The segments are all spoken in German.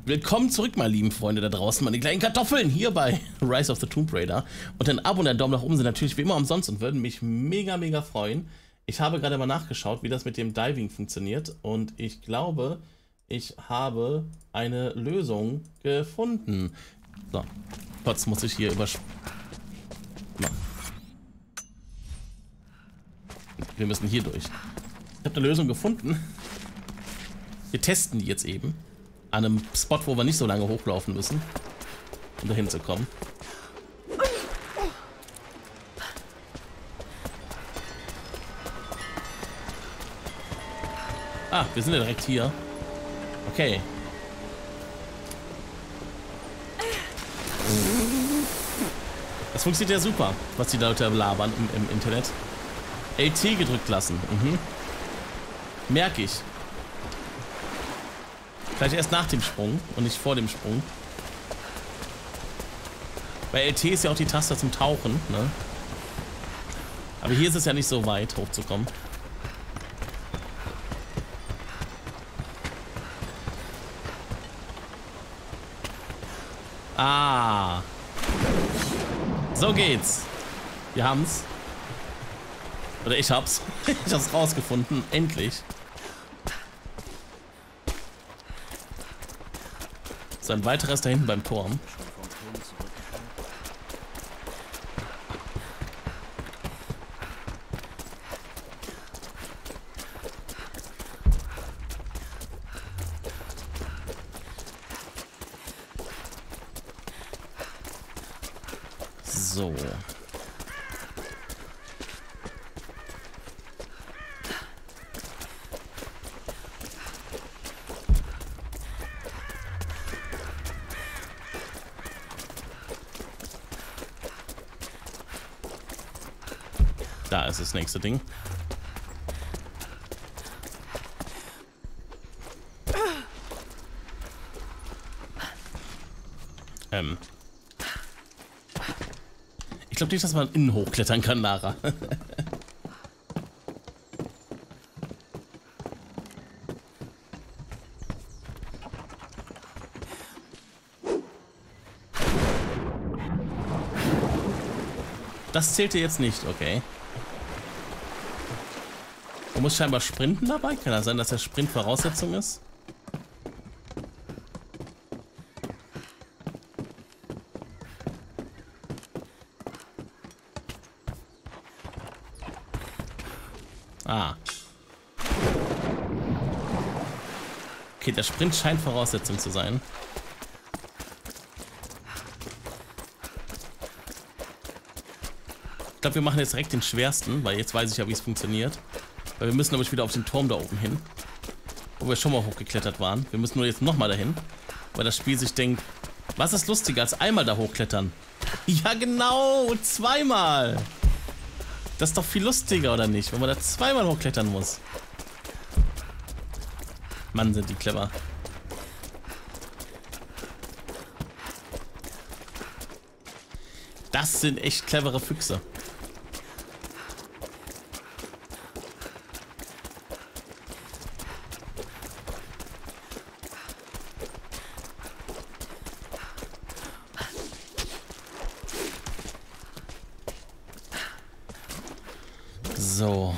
Willkommen zurück, meine lieben Freunde da draußen, meine kleinen Kartoffeln hier bei Rise of the Tomb Raider. Und ein Abo und ein Daumen nach oben sind natürlich wie immer umsonst und würden mich mega, mega freuen. Ich habe gerade mal nachgeschaut, wie das mit dem Diving funktioniert und ich glaube, ich habe eine Lösung gefunden. So, kurz muss ich hier überspringen. Wir müssen hier durch. Ich habe eine Lösung gefunden. Wir testen die jetzt eben. An einem Spot, wo wir nicht so lange hochlaufen müssen, um dahin zu kommen. Ah, wir sind ja direkt hier. Okay. Das funktioniert ja super, was die Leute labern im Internet. LT gedrückt lassen. Merke ich. Vielleicht erst nach dem Sprung und nicht vor dem Sprung. Bei LT ist ja auch die Taste zum Tauchen, ne? Aber hier ist es ja nicht so weit, hochzukommen. Ah. So geht's. Wir haben's. Oder ich hab's. Ich hab's rausgefunden. Endlich. So, ein weiteres da hinten beim Turm. So. Da ist das nächste Ding. Ich glaube nicht, dass man innen hochklettern kann, Lara. Das zählte jetzt nicht, okay. Man muss scheinbar sprinten dabei. Kann das sein, dass der Sprint Voraussetzung ist? Ah. Okay, der Sprint scheint Voraussetzung zu sein. Ich glaube, wir machen jetzt direkt den schwersten, weil jetzt weiß ich ja, wie es funktioniert. Weil wir müssen, glaube ich, wieder auf den Turm da oben hin. Wo wir schon mal hochgeklettert waren. Wir müssen nur jetzt nochmal dahin. Weil das Spiel sich denkt, was ist lustiger als einmal da hochklettern? Ja genau, zweimal. Das ist doch viel lustiger, oder nicht? Wenn man da zweimal hochklettern muss. Mann, sind die clever. Das sind echt clevere Füchse. So.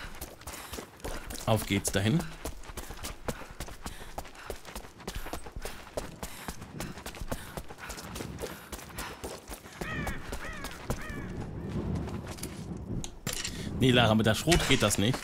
Auf geht's dahin. Nee, Lara, mit der Schrot geht das nicht.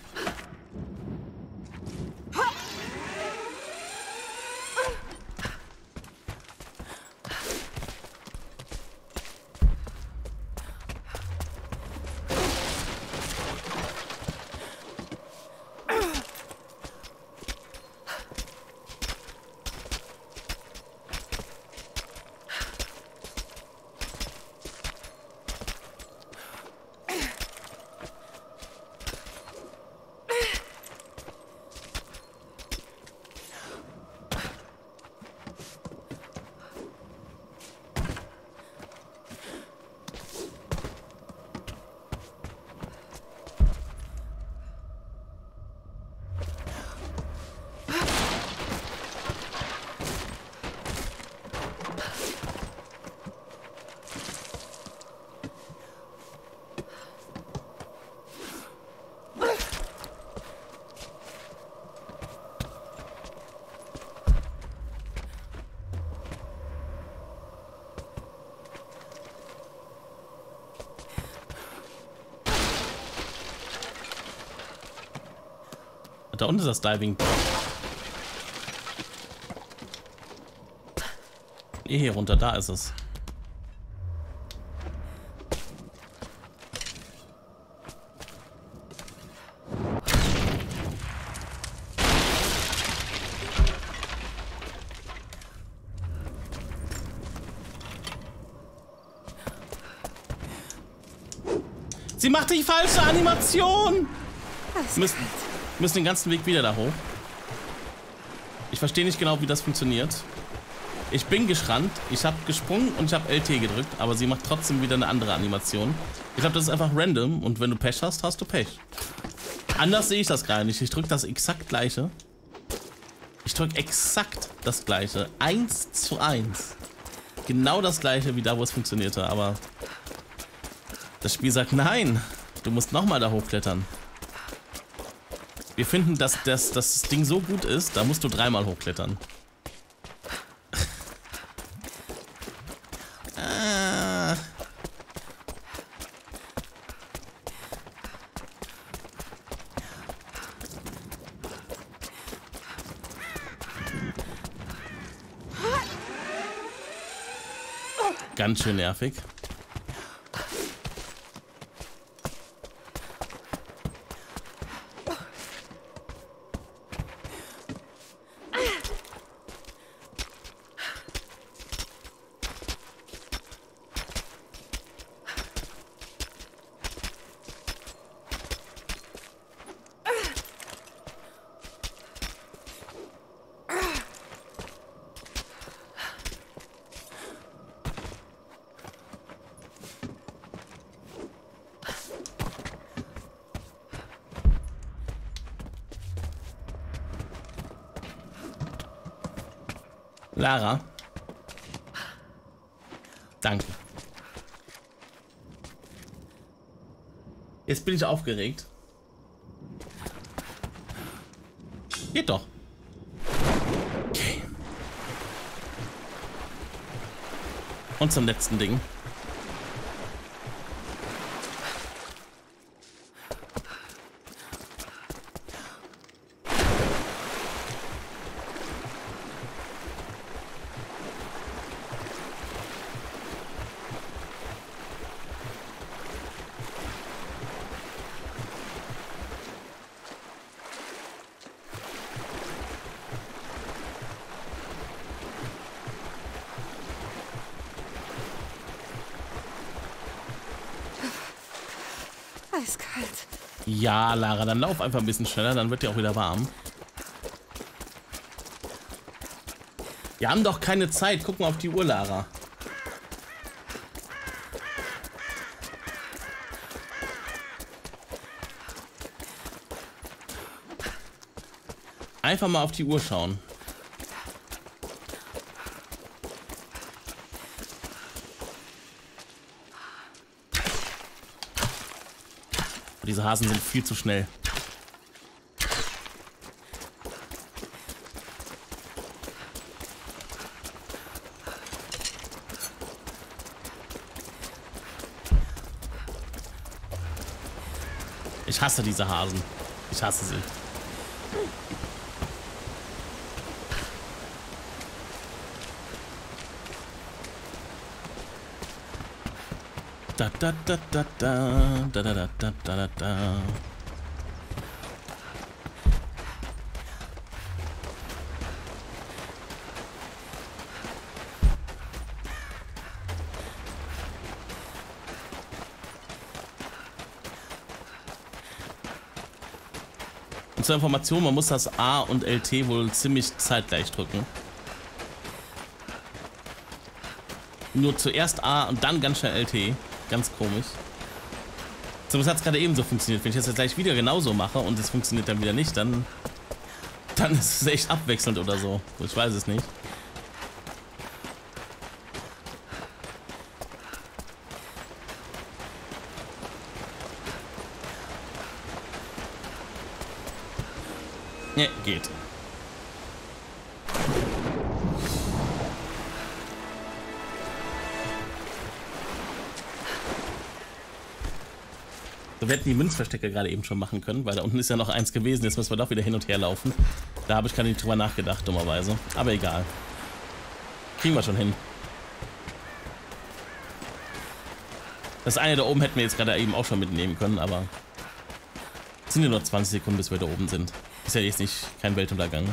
Da unten ist das Diving. Hier runter, da ist es. Sie macht die falsche Animation! Wir müssen den ganzen Weg wieder da hoch. Ich verstehe nicht genau, wie das funktioniert. Ich bin geschrannt, ich habe gesprungen und ich habe LT gedrückt, aber sie macht trotzdem wieder eine andere Animation. Ich glaube, das ist einfach random und wenn du Pech hast, hast du Pech. Anders sehe ich das gerade nicht. Ich drücke das exakt gleiche. Ich drücke exakt das gleiche. 1:1. Genau das gleiche wie da, wo es funktionierte, aber das Spiel sagt, nein, du musst nochmal da hochklettern. Wir finden, dass das Ding so gut ist, da musst du 3-mal hochklettern. Ganz schön nervig. Lara. Danke. Jetzt bin ich aufgeregt. Geht doch. Okay. Und zum letzten Ding. Eiskalt. Ja, Lara, dann lauf einfach ein bisschen schneller, dann wird dir auch wieder warm. Wir haben doch keine Zeit. Guck mal auf die Uhr, Lara. Einfach mal auf die Uhr schauen. Diese Hasen sind viel zu schnell. Ich hasse diese Hasen. Ich hasse sie. Da da da da da da da da da da. Und zur Information, man muss das A und LT wohl ziemlich zeitgleich drücken. Nur zuerst A und dann ganz schnell LT. Ganz komisch. Zumindest hat es gerade eben so funktioniert. Wenn ich das jetzt gleich wieder genauso mache und es funktioniert dann wieder nicht, dann ist es echt abwechselnd oder so. Ich weiß es nicht. Ne, geht. So, wir hätten die Münzverstecke gerade eben schon machen können, weil da unten ist ja noch eins gewesen. Jetzt müssen wir doch wieder hin und her laufen. Da habe ich gar nicht drüber nachgedacht, dummerweise. Aber egal. Kriegen wir schon hin. Das eine da oben hätten wir jetzt gerade eben auch schon mitnehmen können, aber es sind ja nur 20 Sekunden, bis wir da oben sind. Ist ja jetzt nicht kein Weltuntergang.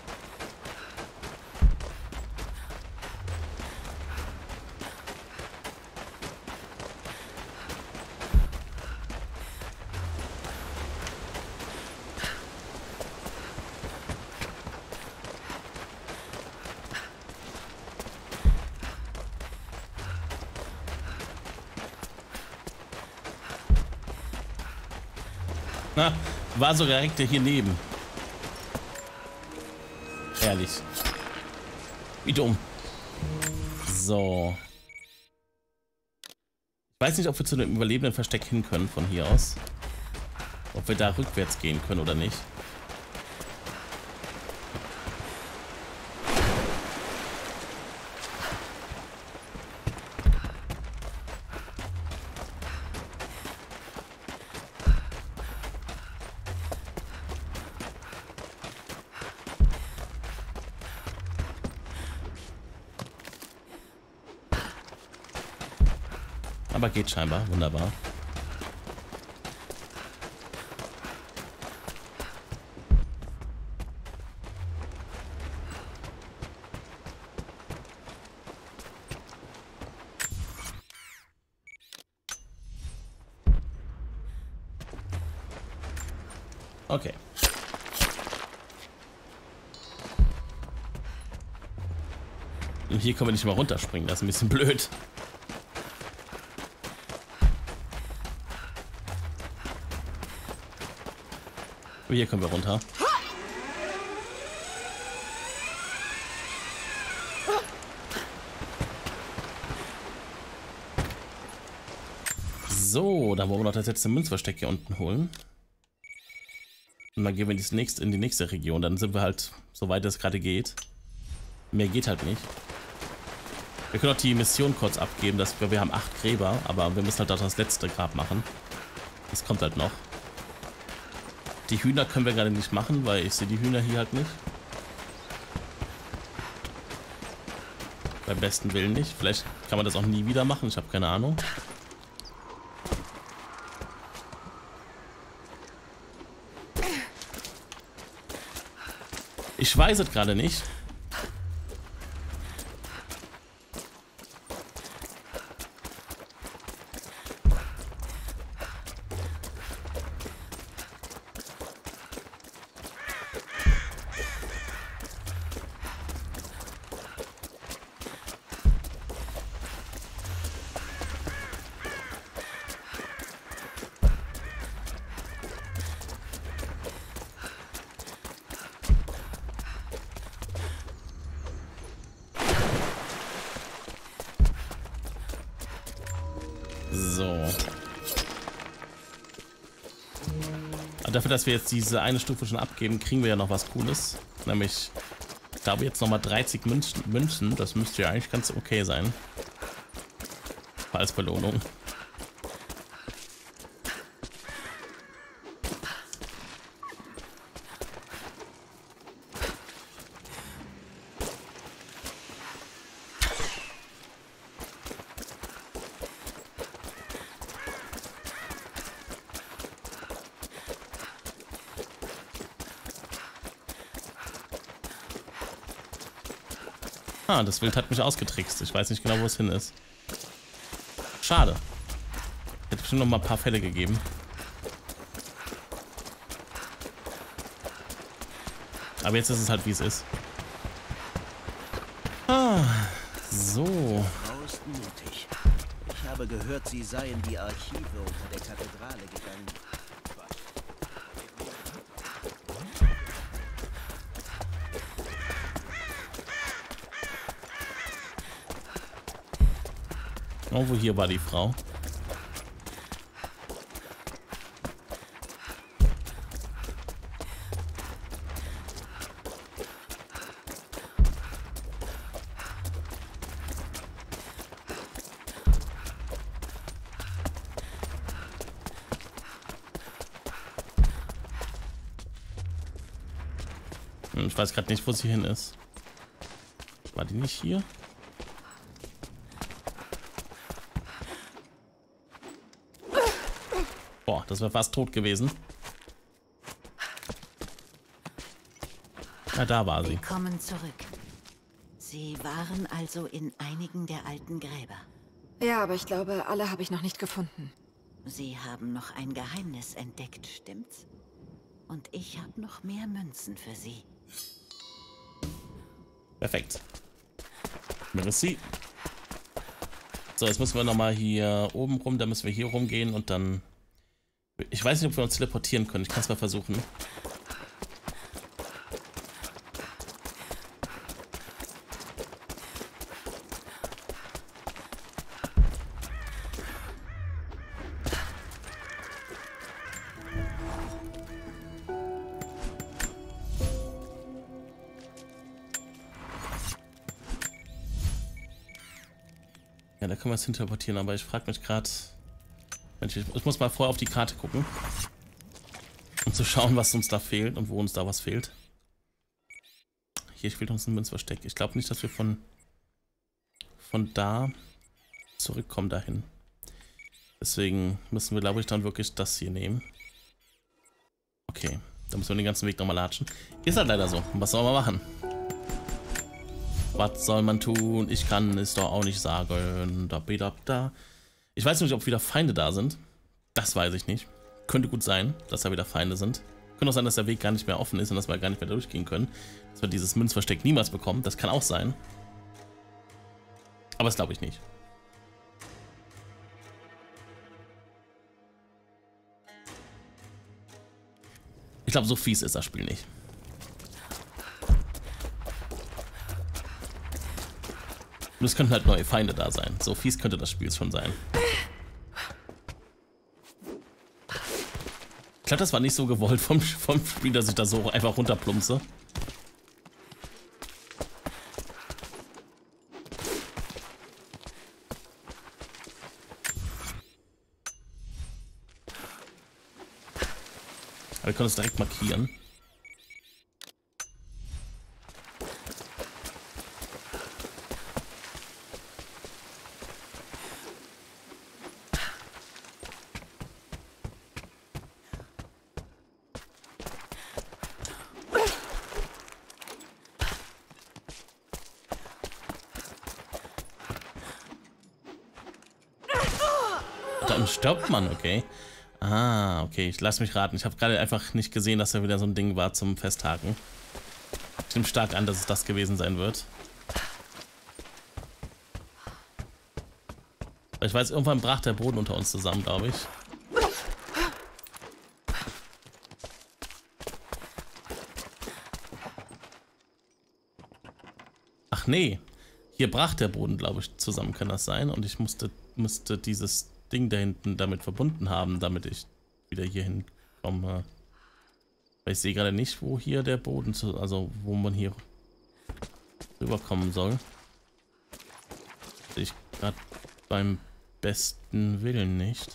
Na, war sogar direkt hier neben. Herrlich. Wie dumm. So. Ich weiß nicht, ob wir zu dem überlebenden Versteck hin können von hier aus. Ob wir da rückwärts gehen können oder nicht. Aber geht scheinbar. Wunderbar. Okay. Und hier können wir nicht mal runterspringen. Das ist ein bisschen blöd. Hier können wir runter. So, dann wollen wir noch das letzte Münzversteck hier unten holen. Und dann gehen wir in die nächste Region. Dann sind wir halt, soweit es gerade geht. Mehr geht halt nicht. Wir können auch die Mission kurz abgeben. Wir haben 8 Gräber, aber wir müssen halt auch das letzte Grab machen. Das kommt halt noch. Die Hühner können wir gerade nicht machen, weil ich sehe die Hühner hier halt nicht. Beim besten Willen nicht. Vielleicht kann man das auch nie wieder machen, ich habe keine Ahnung. Ich weiß es gerade nicht. So. Aber dafür, dass wir jetzt diese eine Stufe schon abgeben, kriegen wir ja noch was Cooles. Nämlich, ich glaube jetzt nochmal 30 Münzen. Das müsste ja eigentlich ganz okay sein. Als Belohnung. Ah, das Wild hat mich ausgetrickst. Ich weiß nicht genau, wo es hin ist. Schade. Hätte bestimmt noch mal ein paar Fälle gegeben. Aber jetzt ist es halt, wie es ist. Ah, so. Mutig. Ich habe gehört, Sie seien die Archive unter der Kathedrale gegangen. Irgendwo hier war die Frau. Ich weiß gerade nicht, wo sie hin ist. War die nicht hier? Boah, das wäre fast tot gewesen. Ja, da war sie. Willkommen zurück. Sie waren also in einigen der alten Gräber. Ja, aber ich glaube, alle habe ich noch nicht gefunden. Sie haben noch ein Geheimnis entdeckt, stimmt's? Und ich habe noch mehr Münzen für Sie. Perfekt. Merci. So, jetzt müssen wir nochmal hier oben rum, dann müssen wir hier rumgehen und dann... Ich weiß nicht, ob wir uns teleportieren können. Ich kann es mal versuchen. Ja, da können wir es hin teleportieren, aber ich frage mich gerade... Ich muss mal vorher auf die Karte gucken. Um zu schauen, was uns da fehlt und wo uns da was fehlt. Hier fehlt uns ein Münzversteck. Ich glaube nicht, dass wir von da zurückkommen dahin. Deswegen müssen wir, glaube ich, dann wirklich das hier nehmen. Okay, da müssen wir den ganzen Weg nochmal latschen. Ist halt leider so. Was soll man machen? Was soll man tun? Ich kann es doch auch nicht sagen. Da. Ich weiß nicht, ob wieder Feinde da sind. Das weiß ich nicht. Könnte gut sein, dass da wieder Feinde sind. Könnte auch sein, dass der Weg gar nicht mehr offen ist und dass wir gar nicht mehr durchgehen können. Dass wir dieses Münzversteck niemals bekommen. Das kann auch sein. Aber das glaube ich nicht. Ich glaube, so fies ist das Spiel nicht. Und es könnten halt neue Feinde da sein. So fies könnte das Spiel schon sein. Ich glaube, das war nicht so gewollt vom Spiel, dass ich da so einfach runterplumpse. Aber wir können es direkt markieren. Dann stirbt man, okay. Ah, okay, ich lasse mich raten. Ich habe gerade einfach nicht gesehen, dass da wieder so ein Ding war zum Festhaken. Ich nehme stark an, dass es das gewesen sein wird. Ich weiß, irgendwann brach der Boden unter uns zusammen, glaube ich. Ach nee, hier brach der Boden, glaube ich, zusammen, kann das sein? Und ich musste dieses Ding da hinten damit verbunden haben, damit ich wieder hier hinkomme. Weil ich sehe gerade nicht, wo hier der Boden, also wo man hier rüberkommen soll. Sehe ich gerade beim besten Willen nicht.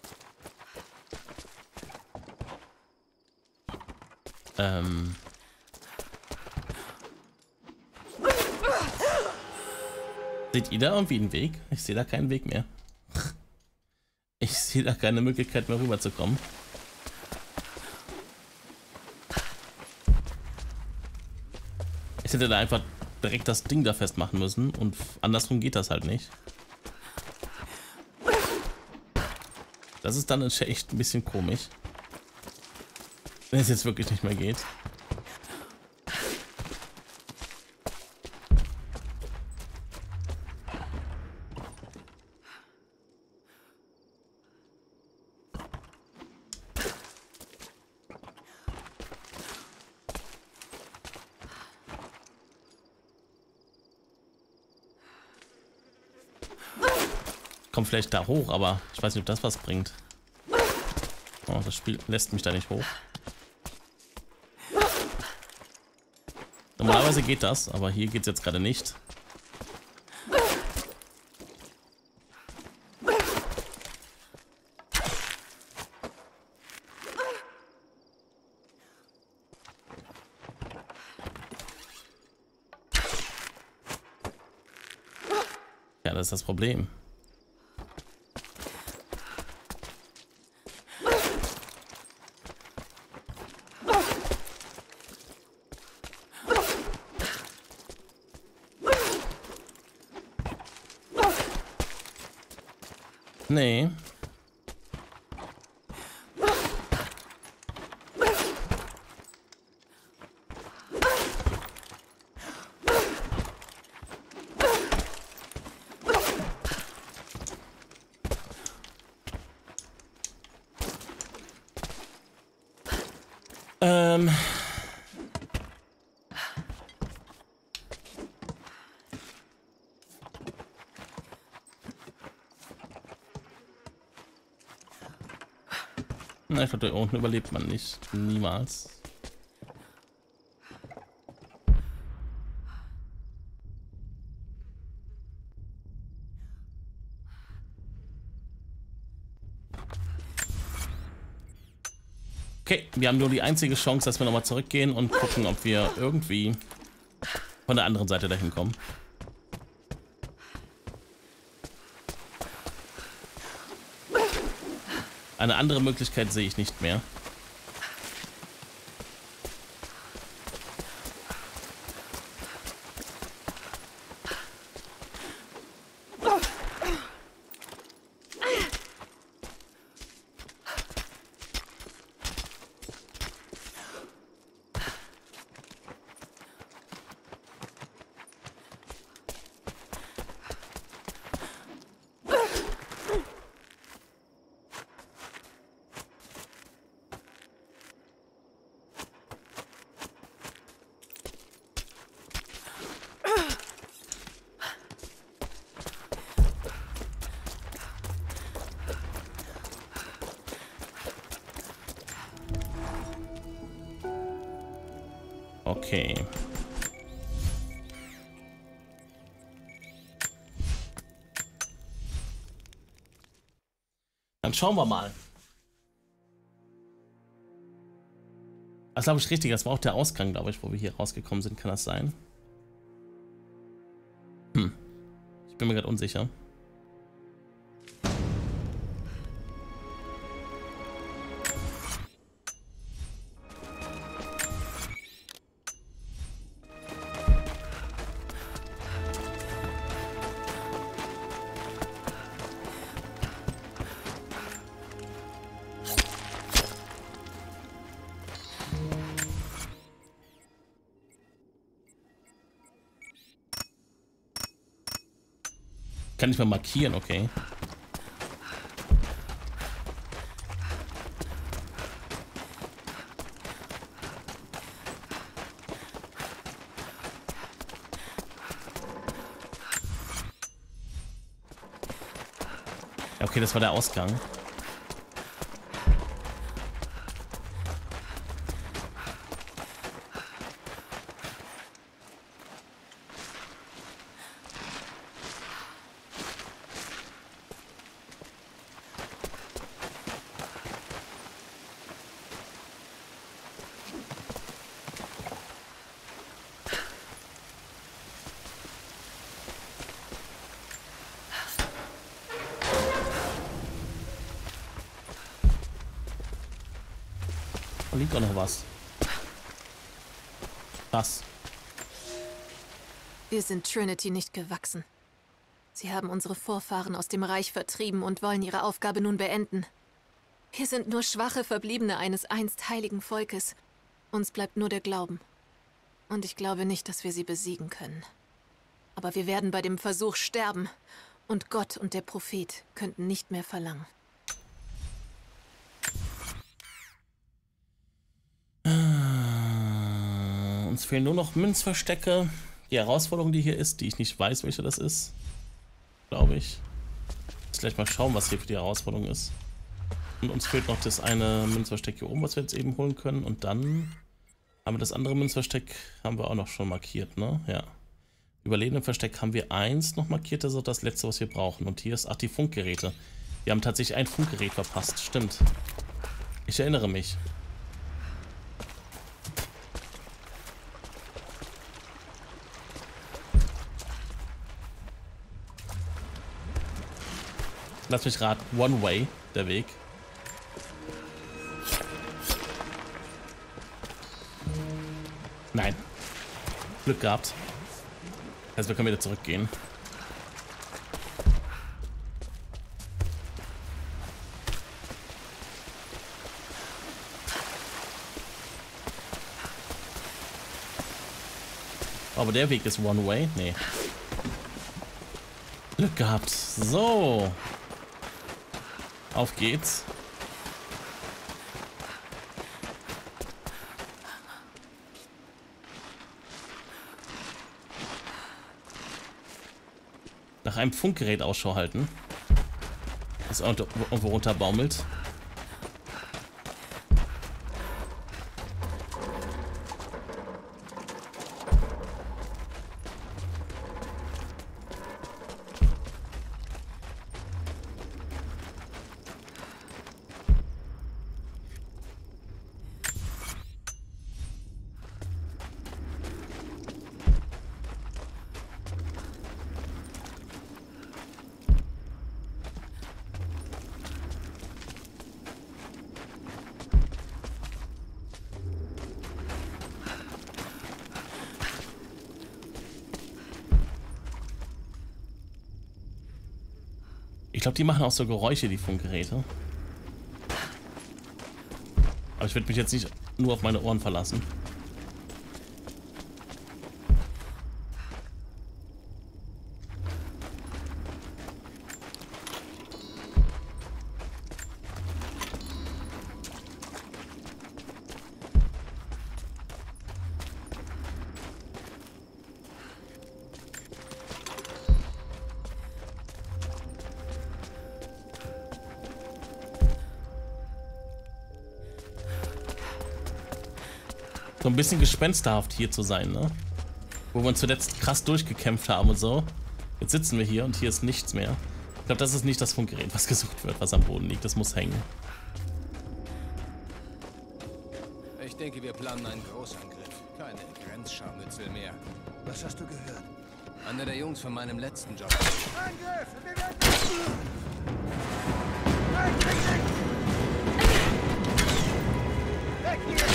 Seht ihr da irgendwie einen Weg? Ich sehe da keinen Weg mehr. Ich sehe da keine Möglichkeit mehr rüberzukommen. Ich hätte da einfach direkt das Ding da festmachen müssen und andersrum geht das halt nicht. Das ist dann echt ein bisschen komisch. Wenn es jetzt wirklich nicht mehr geht. Kommt vielleicht da hoch, aber ich weiß nicht, ob das was bringt. Oh, das Spiel lässt mich da nicht hoch. Normalerweise geht das, aber hier geht es jetzt gerade nicht. Ja, das ist das Problem. Nee. Na, ich glaube, da unten überlebt man nicht. Niemals. Okay, wir haben nur die einzige Chance, dass wir nochmal zurückgehen und gucken, ob wir irgendwie von der anderen Seite dahin kommen. Eine andere Möglichkeit sehe ich nicht mehr. Okay. Dann schauen wir mal. Das glaube ich richtig. Das war auch der Ausgang, glaube ich, wo wir hier rausgekommen sind. Kann das sein? Ich bin mir gerade unsicher. Kann ich mal markieren, okay. Ja, okay, das war der Ausgang. Da liegt auch noch was. Was? Wir sind Trinity nicht gewachsen. Sie haben unsere Vorfahren aus dem Reich vertrieben und wollen ihre Aufgabe nun beenden. Wir sind nur schwache Verbliebene eines einst heiligen Volkes. Uns bleibt nur der Glauben. Und ich glaube nicht, dass wir sie besiegen können. Aber wir werden bei dem Versuch sterben. Und Gott und der Prophet könnten nicht mehr verlangen. Uns fehlen nur noch Münzverstecke. Die Herausforderung, die hier ist, die ich nicht weiß, welche das ist. Glaube ich. Jetzt gleich mal schauen, was hier für die Herausforderung ist. Und uns fehlt noch das eine Münzversteck hier oben, was wir jetzt eben holen können. Und dann haben wir das andere Münzversteck, haben wir auch noch schon markiert, ne? Ja. Überlebendenversteck haben wir eins noch markiert, das ist auch das letzte, was wir brauchen. Und hier ist, ach, die Funkgeräte. Wir haben tatsächlich ein Funkgerät verpasst, stimmt. Ich erinnere mich. Lass mich raten. One way, der Weg. Nein. Glück gehabt. Also wir können wieder zurückgehen. Aber der Weg ist One Way? Nee. Glück gehabt. So. Auf geht's. Nach einem Funkgerät Ausschau halten. Das irgendwo runterbaumelt. Ich glaube, die machen auch so Geräusche, die Funkgeräte. Aber ich würde mich jetzt nicht nur auf meine Ohren verlassen. So ein bisschen gespensterhaft hier zu sein, ne? Wo wir uns zuletzt krass durchgekämpft haben und so. Jetzt sitzen wir hier und hier ist nichts mehr. Ich glaube, das ist nicht das Funkgerät, was gesucht wird, was am Boden liegt. Das muss hängen. Ich denke, wir planen einen Großangriff. Keine Grenzscharmützel mehr. Was hast du gehört? Einer der Jungs von meinem letzten Job. Angriff! Wir werden... Weg hier!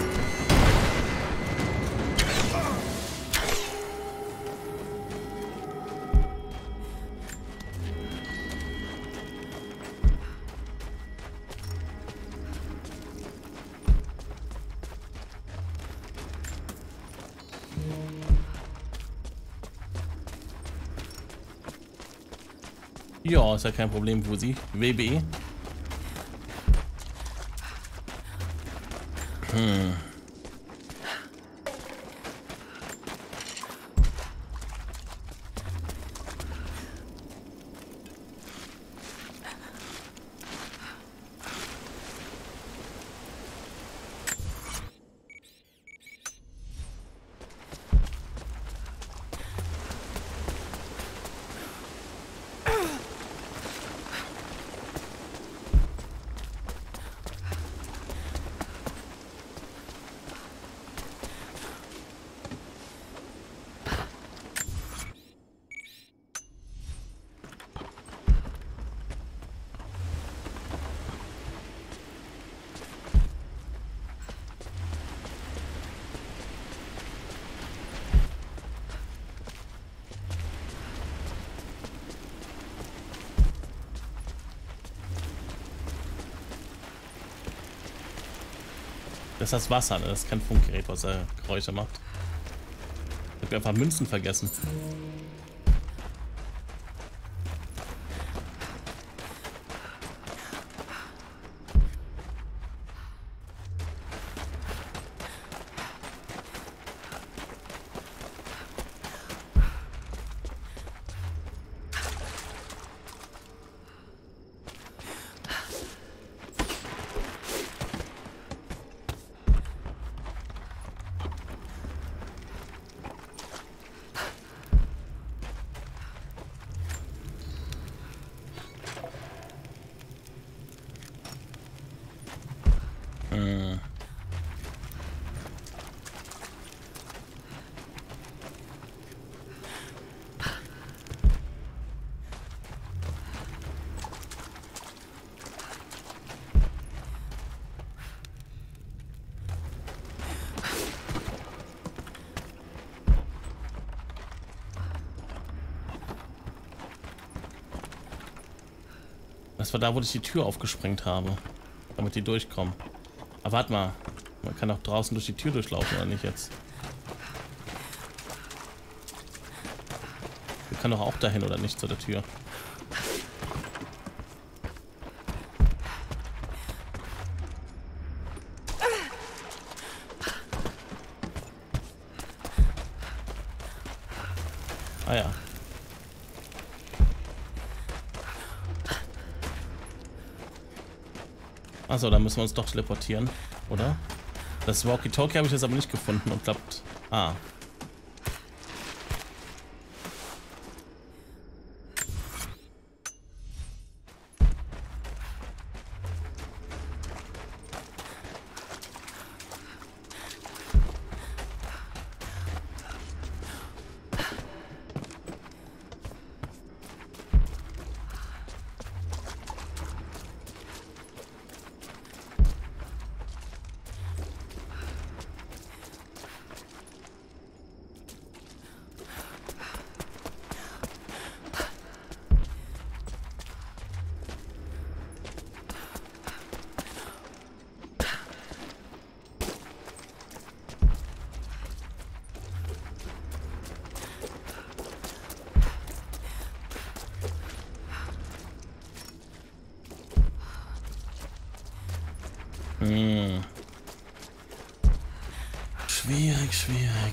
Ja, ist ja kein Problem, Wusi. WB. Das ist das Wasser, ne? Das ist kein Funkgerät, was Geräusche macht. Ich hab einfach Münzen vergessen. Das war da, wo ich die Tür aufgesprengt habe. Damit die durchkommen. Aber warte mal. Man kann auch draußen durch die Tür durchlaufen, oder nicht jetzt? Wir können doch auch dahin, oder nicht, zu der Tür? Ah ja. Achso, dann müssen wir uns doch teleportieren, oder? Das Walkie-Talkie habe ich jetzt aber nicht gefunden und klappt. Ah. Schwierig, schwierig.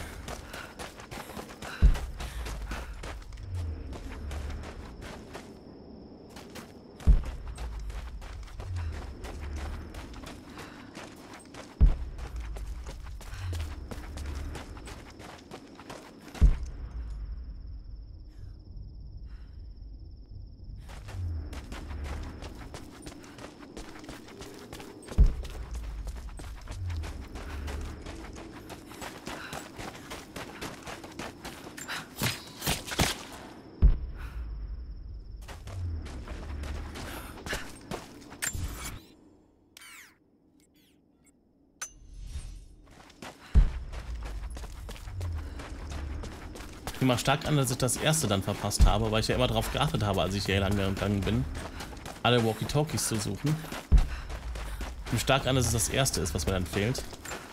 Ich nehme mal stark an, dass ich das erste dann verpasst habe, weil ich ja immer darauf geachtet habe, als ich hier lang gegangen bin, alle Walkie-Talkies zu suchen. Ich nehme stark an, dass es das erste ist, was mir dann fehlt.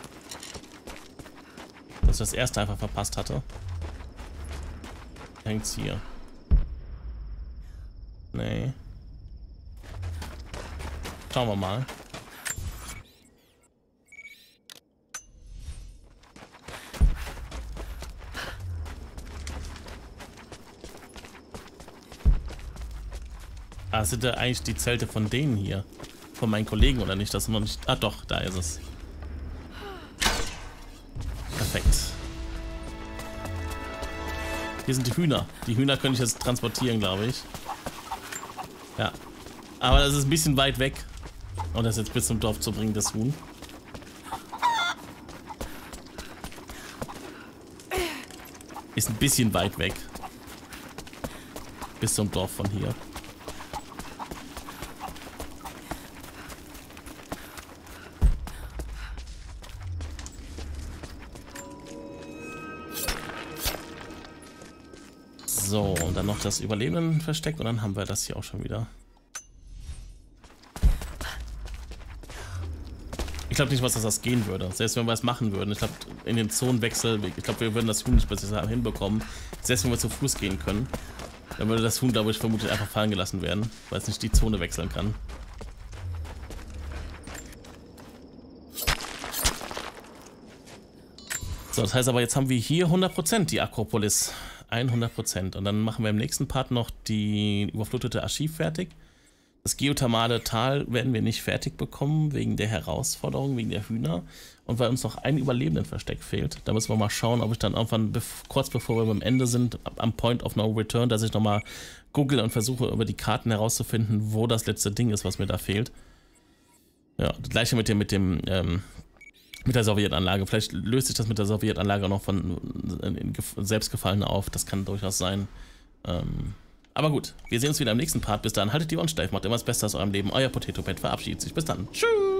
Dass ich das erste einfach verpasst hatte. Hängt's hier? Nee. Schauen wir mal. Ah, das sind ja eigentlich die Zelte von denen hier. Von meinen Kollegen, oder nicht? Das ist noch nicht. Ah doch, da ist es. Perfekt. Hier sind die Hühner. Die Hühner könnte ich jetzt transportieren, glaube ich. Ja. Aber das ist ein bisschen weit weg. Und das jetzt bis zum Dorf zu bringen, das Huhn. Ist ein bisschen weit weg. Bis zum Dorf von hier. So, und dann noch das Überlebenden-Versteck und dann haben wir das hier auch schon wieder. Ich glaube nicht, was das gehen würde. Selbst wenn wir es machen würden. Ich glaube, in den Zonenwechsel, ich glaube, wir würden das Huhn nicht besser hinbekommen. Selbst wenn wir zu Fuß gehen können, dann würde das Huhn, glaube ich, vermutlich einfach fallen gelassen werden, weil es nicht die Zone wechseln kann. So, das heißt aber, jetzt haben wir hier 100% die Akropolis. 100%. Und dann machen wir im nächsten Part noch die überflutete Archiv fertig. Das geothermale Tal werden wir nicht fertig bekommen, wegen der Herausforderung, wegen der Hühner. Und weil uns noch ein Überlebendenversteck fehlt. Da müssen wir mal schauen, ob ich dann irgendwann, kurz bevor wir beim Ende sind, am Point of No Return, dass ich nochmal google und versuche, über die Karten herauszufinden, wo das letzte Ding ist, was mir da fehlt. Ja, das gleiche mit der Sowjetanlage. Vielleicht löst sich das mit der Sowjetanlage noch von Selbstgefallen auf. Das kann durchaus sein. Aber gut, wir sehen uns wieder im nächsten Part. Bis dann, haltet die Ohren steif, macht immer das Beste aus eurem Leben. Euer Potato Pet verabschiedet sich. Bis dann. Tschüss.